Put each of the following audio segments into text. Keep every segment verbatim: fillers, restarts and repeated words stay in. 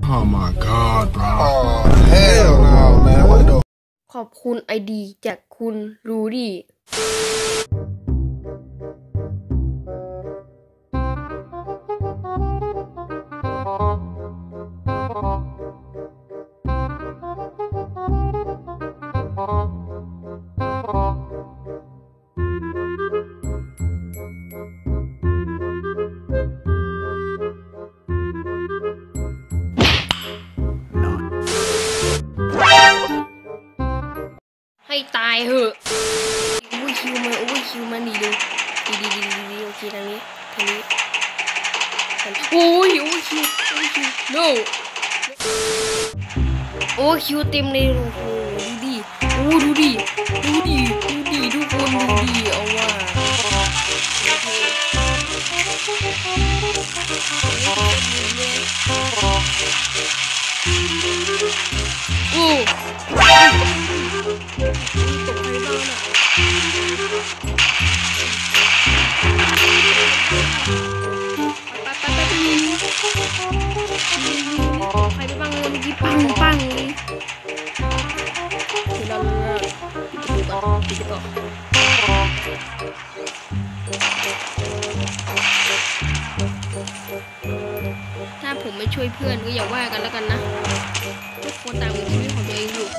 Oh my god, bro. Oh hell no, man. What the ขอบคุณไอดีจากคุณรูดี้ให้ตายเหอะโอ้ยคิวมันโอ้ยคิวมันดีดูดีดีดีดีโอเคทางนี้ทางนี้โอ้ยโอ้ยคิวโอ้ยคิว no โอ้ยคิวเต็มเลยโอ้โหดูดิโอ้ดูดิดูดิดูดิทุกคนดูดิเอาว่าโอ้ตกใครบ้างน่ะไปไปไปไปยิงใครไปบ้างเลยเมื่อกี้ปังปังเลยเดี๋ยวเราปิดประตูก่อนปิดก่อนถ้าผมไม่ช่วยเพื่อนก็อย่าว่ากันแล้วกันนะทุกคนต่างมีชีวิตของตัวเองอยู่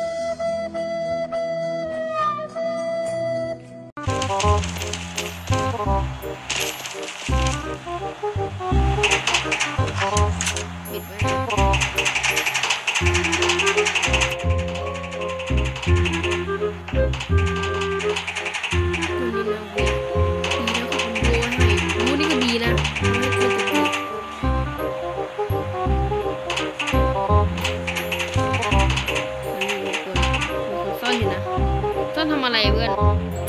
ปิดไว้นะตัวนี้นะเว้ยดีนะขอบคุณโบให้โบนี่ก็ดีนะไม่ควรจะพูดมันมีคนมีคนซ่อนอยู่นะซ่อนทำอะไรเพื่อน